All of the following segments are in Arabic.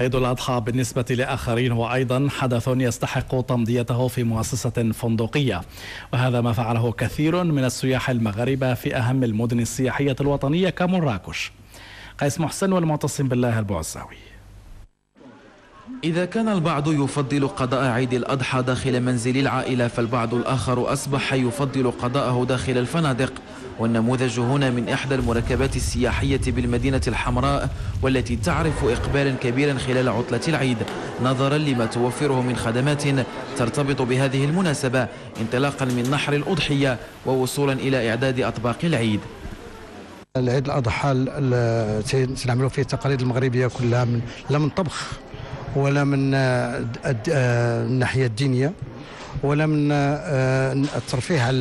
عيد الأضحى بالنسبة لآخرين هو أيضا حدث يستحق تمضيته في مؤسسة فندقية، وهذا ما فعله كثير من السياح المغاربة في أهم المدن السياحية الوطنية كمراكش. قيس محسن والمعتصم بالله البعزاوي. إذا كان البعض يفضل قضاء عيد الأضحى داخل منزل العائلة، فالبعض الآخر أصبح يفضل قضاءه داخل الفنادق. والنموذج هنا من إحدى المركبات السياحية بالمدينة الحمراء، والتي تعرف إقبالا كبيرا خلال عطلة العيد نظرا لما توفره من خدمات ترتبط بهذه المناسبة، انطلاقا من نحر الأضحية ووصولا إلى إعداد أطباق العيد. العيد الأضحى سنعملوا فيه التقاليد المغربية كلها، لا من طبخ ولا من الناحية الدينية ولا من الترفيه على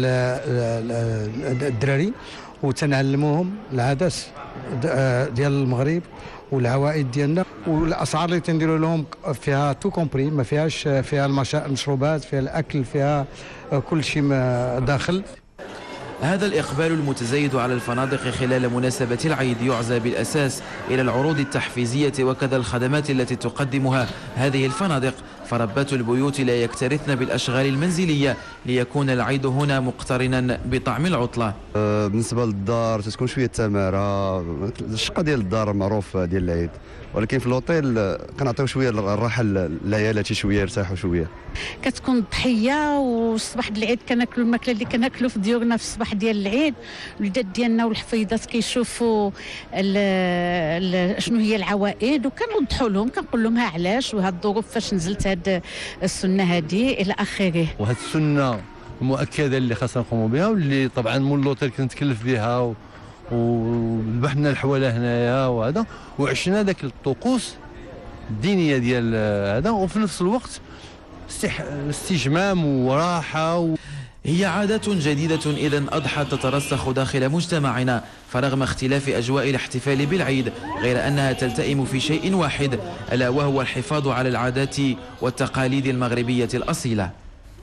الدراري، وتنعلموهم العادات ديال المغرب والعوائد ديالنا، والاسعار اللي تنديروا لهم فيها تو كومبري، ما فيهاش فيها المشروبات، فيها الاكل، فيها كل شيء داخل. هذا الإقبال المتزايد على الفنادق خلال مناسبة العيد يعزى بالأساس إلى العروض التحفيزية وكذا الخدمات التي تقدمها هذه الفنادق، فربات البيوت لا يكترثن بالأشغال المنزلية ليكون العيد هنا مقترنا بطعم العطلة. بالنسبة للدار تكون شوية تمارة، الشقة ديال الدار معروف ديال العيد، ولكن في الأوتيل كنعطيو شوية الراحة للعيالات، شوية يرتاحوا شوية. كتكون ضحية، والصباح ديال العيد كناكلوا الماكلة اللي كناكلوا في ديورنا في الصباح ديال العيد، الوليدات ديالنا والحفيضات كيشوفوا شنو هي العوائد، وكنوضحوا لهم كنقول لهم ها علاش وهاد الظروف فاش نزلت هاد السنة هذه إلى آخره. وهاد السنة المؤكدة اللي خاصنا نقوموا بها، واللي طبعا مول لوطيل كنتكلف بها وذبحنا الحواله هنايا وهذا، وعشنا ذاك الطقوس الدينيه ديال هذا، وفي نفس الوقت استجمام وراحه. هي عادات جديدة إذن أضحى تترسخ داخل مجتمعنا، فرغم اختلاف أجواء الاحتفال بالعيد غير أنها تلتئم في شيء واحد، ألا وهو الحفاظ على العادات والتقاليد المغربية الأصيلة.